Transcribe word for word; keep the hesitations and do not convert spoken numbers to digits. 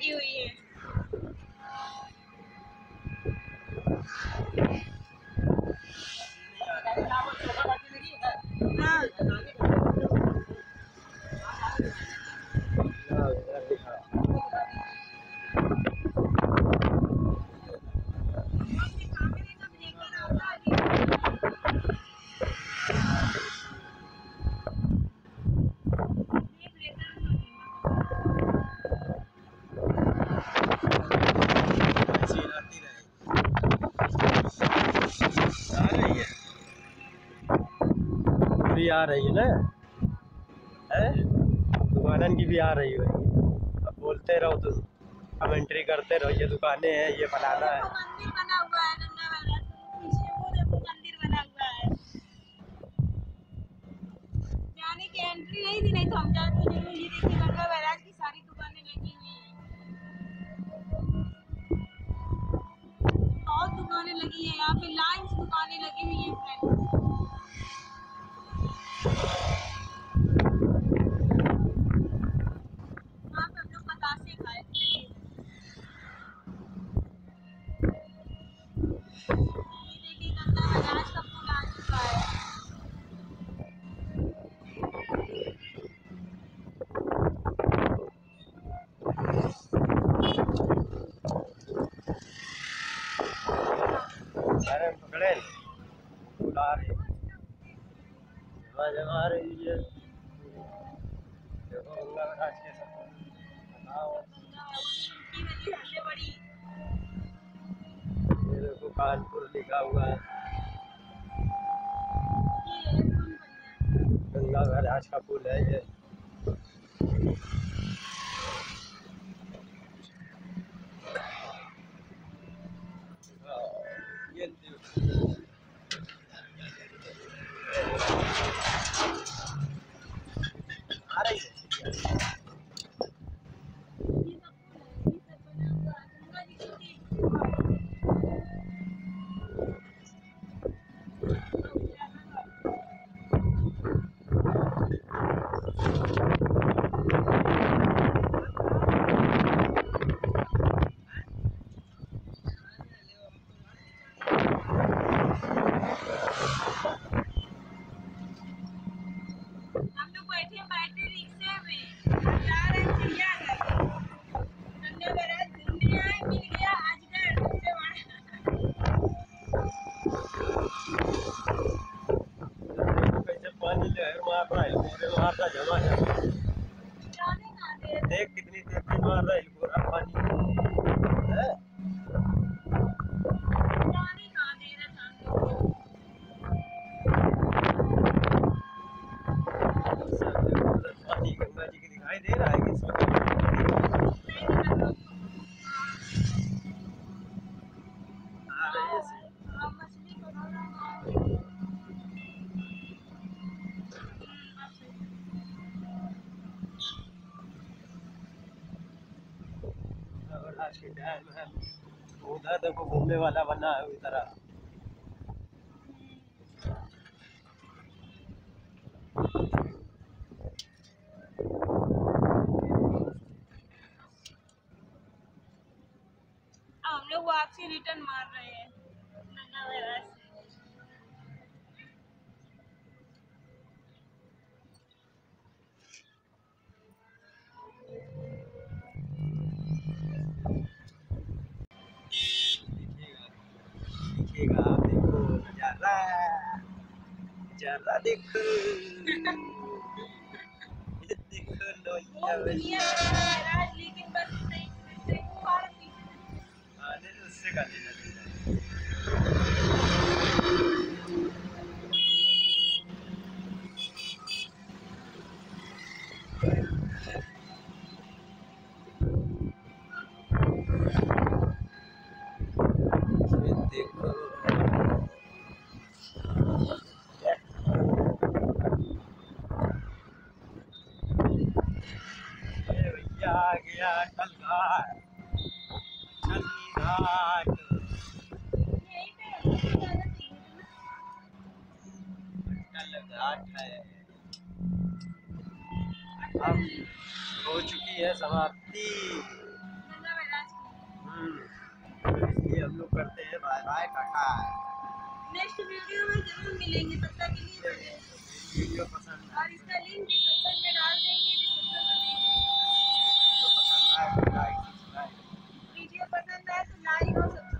लगी हुई है। हाँ। आ रही है ना, है दुकानन की भी आ रही है। अब बोलते रहो तुम, कमेंट्री करते रहो, ये दुकानें हैं, ये फलाना है। मंदिर बना हुआ है गंगा महाराज पीछे, वो देखो मंदिर बना हुआ है। जाने की एंट्री नहीं थी, नहीं तो हम जाते जरूर। ये देखिए गंगा महाराज की सारी दुकानें लगी हुई हैं, बहुत दुकानें लगी हैं यहाँ पे, लाइन से दुकानें लगी हुई हैं फ्रेंड। वहाँ पे हम लोग बतासे खाए थे। ये देखिए गंगा महाराज का पुल आ चुका है। अरे पकड़े बुला रही जमा रही है। देखो गंगा महाराज के सब बड़ी ये देखो कानपुर लिखा हुआ है, गंगा महाराज का पुल है ये। ये आ रही है। हम लोग बैठे बैठे रिक्शे में जा रहे हैं चिड़ियाघर। गंगा महाराज घूमने आए, मिल गया अजगर सबसे बड़ा। कैसे पानी लहर मार रहा है, पूरे मार रहा जमा है। जाने कहाँ दे रहे देख कितनी तेज से मार रहा है पूरा पानी है। जाने कहाँ दे रहे था। पानी गंगा जी की दिखाई दे रहा है कि इस वक्त आ रही है सी। हाँ, मछली पकड़ रहा है। आज के टाइम है उधर देखो घूमने वाला बना है उस तरह। अब हम लोग वापसी रिटर्न मार रहे हैं गंगा महाराज से। देखिएगा आप, देखो नजारा नजारा देखो देखो लोहिया महाराज लेकिन बस नहीं आने दो, उससे का लेना देना। देखो भैया आ गया अटल घाट, अटल घाट अटल घाट है। अब हो चुकी है समाप्ति। इसलिए हम लोग करते हैं bye bye tata. Next video में जरूर मिलेंगे, तब तक के लिए बने। वीडियो पसंद और इसका लिंक डिस्क्रिप्शन में डाल देंगे, डिस्क्रिप्शन में देंगे। वीडियो पसंद आए तो लाइक सब्सक्राइब। वीडियो पसंद आए तो लाइक और सब्सक्राइब